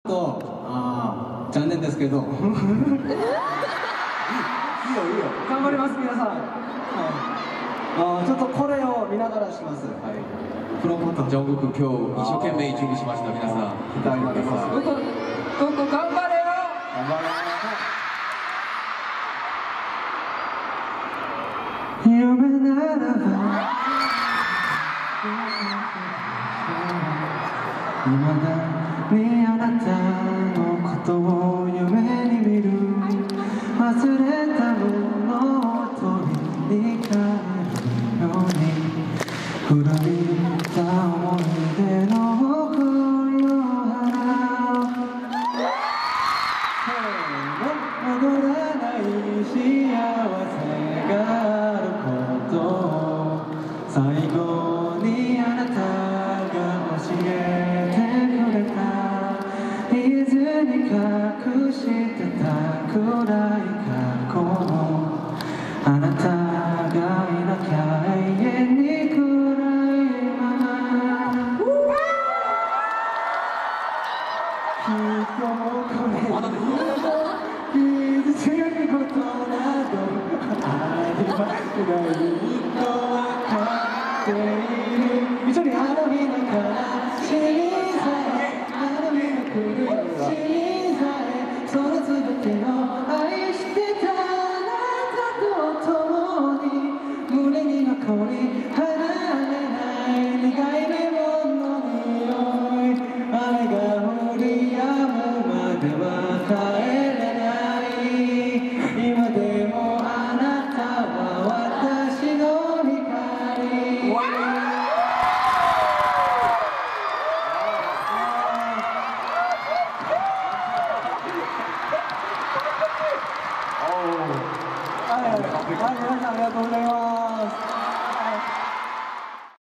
残念ですけどいいよいいよ頑張ります皆さん、ちょっとこれを見ながらします。 プロモータージョングク今日一生懸命準備しました。皆さん頑張れよ。夢ならば未だにあなたのことを夢に見る。忘れたものを取りに帰るように古びた思い出の恋の花戻らない幸せがあることを最後にあなたが教えてくれた。言えずに隠してた暗い過去もあなたがいなきゃ永遠に暗いまま。きっとこれ傷つくことなどありますがいいとわかっている。一緒にあの日の悲しみさえあの日の苦しみさえその全てを愛してたあなたと共に胸に残り離れない苦いレモンの匂い。雨が降り止むまでは帰れない今でもあなたは私の光。皆さんありがとうございます。